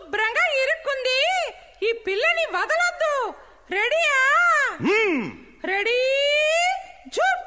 శుభ్రంగా ఇరుక్కుంది. ఈ పిల్లని వదలొద్దు. రెడీయా? రెడీ జూట్.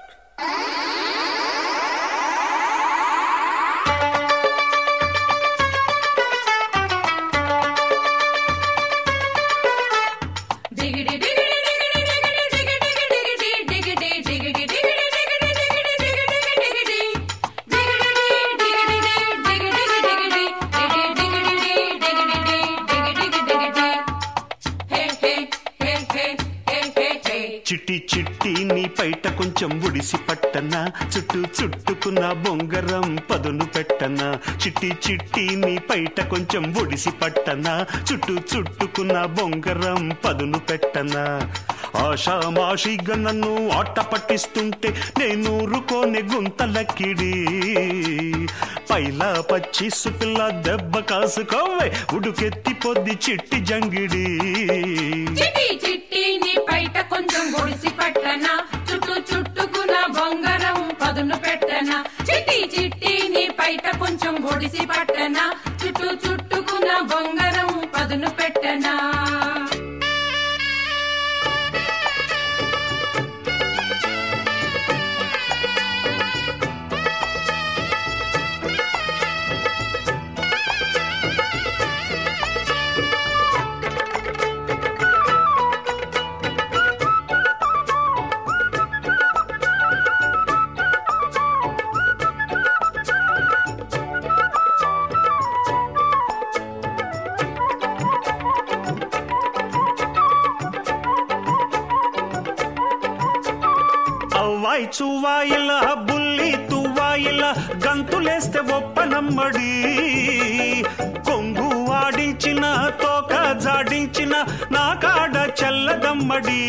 చిట్టి చిట్టి నీ పైట కొంచెం ఒడిసి పట్టనా, చుట్టూ చుట్టుకున్న బొంగరం పదును పెట్టనా. చిట్టి చిట్టి నీ పైట కొంచెం ఒడిసి పట్టనా, చుట్టూ చుట్టుకున్న బొంగరం పదును పెట్టనా. ఆషామాషిగా నన్ను ఆట పట్టిస్తుంటే నేనూరుకోని గుంతలకిడి. పైలా పచ్చి సుపిల్ల దెబ్బ కాసుకోవే, ఉడుకెత్తి పొద్ది చిట్టి జంగిడి. చిట్టి చిట్టి నీ పైట కొంచెం ఒడిసి పట్టనా, చుట్టూ చుట్టుకున్న బొంగరం పదును పెట్టనా. చిట్టి చిట్టి నీ పైట కొంచెం ఒడిసి పట్టనా, చుట్టూ చుట్టుకున్న బొంగరం పదును పెట్టనా. అవ్వాయి చువ్వాయిల బుల్లి తువ్వాయిల గంతులేస్తే ఒప్పనమ్మడి. కొంగు ఆడించిన తోక జాడించిన నా కాడ చల్లదమ్మడి.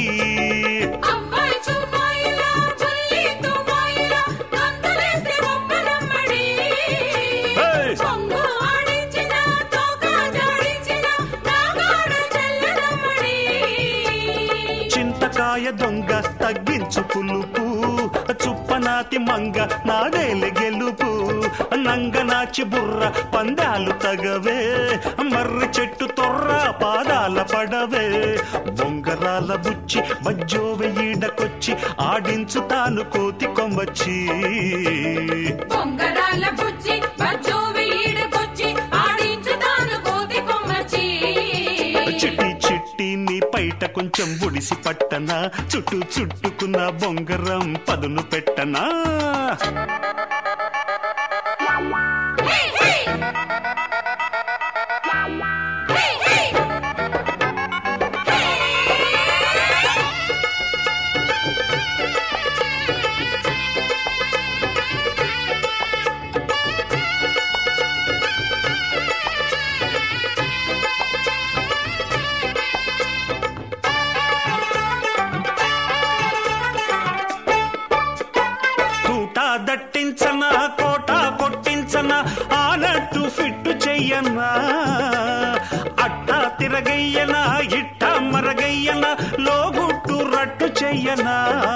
చింతకాయ దొంగ తగ్గించు పులుపు, చుప్పనాతి మంగ నాదేలి గెలుపు. నంగనాచి బుర్ర పందాలు తగవే, మర్రి చెట్టు తొర్ర పాదాల పడవే. బొంగరాల బుచ్చి బజ్జోవె ఈడకొచ్చి ఆడించు తాను కోతి కొమ్మచ్చి. బొంగరాల బుచ్చి బజ్జోవె ఈడకొచ్చి ఆడించు తాను కోతి కొమ్మచ్చి. చిట్టి చిట్టి నీ పైట కొంచెం ఒడిసి పట్టనా, చుట్టూ చుట్టుకున్న బొంగరం పదును పెట్టనా. దట్టించనా కోట కొట్టించనా, ఆనట్టు ఫిట్టు చెయ్యనా. అట్టా తిరగయ్యనా ఇట్టా మరగయ్యనా, లోగుట్టు రట్టు చెయ్యనా.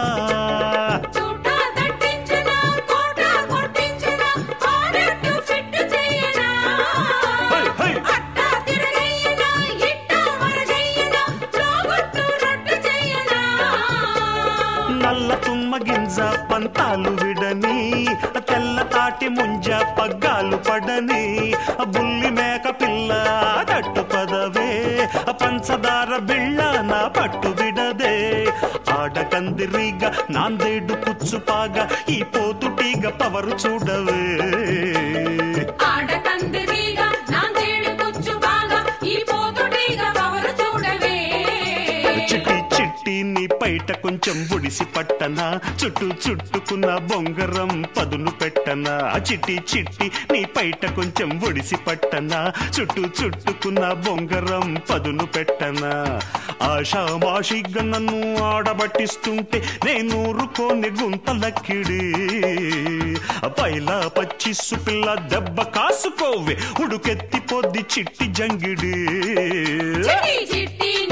నల్ల తుమ్మ గింజ పంతాలు విడని, తెల్ల తాటి ముంజ పగ్గాలు పడని. బుల్లి మేక పిల్ల తట్టు పదవే, పంచదార బిళ్ళ నా పట్టు విడదే. ఆడకందిరిగా నాందేడు పుచ్చుపాగా, ఈ పోతుటీగ పవరు చూడవే. ఆడకందిరిగా నాందేడు పుచ్చుపాగా, ఈ పోతుటీగ పవరు చూడవే. చిట్టి చిట్టి నీ పైట కొంచెం ఒడిసి పట్టనా, చుట్టూ చుట్టుకున్న బొంగరం పదును పెట్టనా. చిట్టి చిట్టి నీ పైట కొంచెం ఒడిసి పట్టనా, చుట్టూ చుట్టుకున్న బొంగరం పదును పెట్టనా. ఆషామాషిగా నన్ను ఆడబట్టిస్తుంటే నేనూరుకోని గుంతలక్కిడి. పైలా పచ్చిస్సు పిల్ల దెబ్బ కాసుకోవే, ఉడుకెత్తి పొద్ది చిట్టి జంగిడి. చిట్టి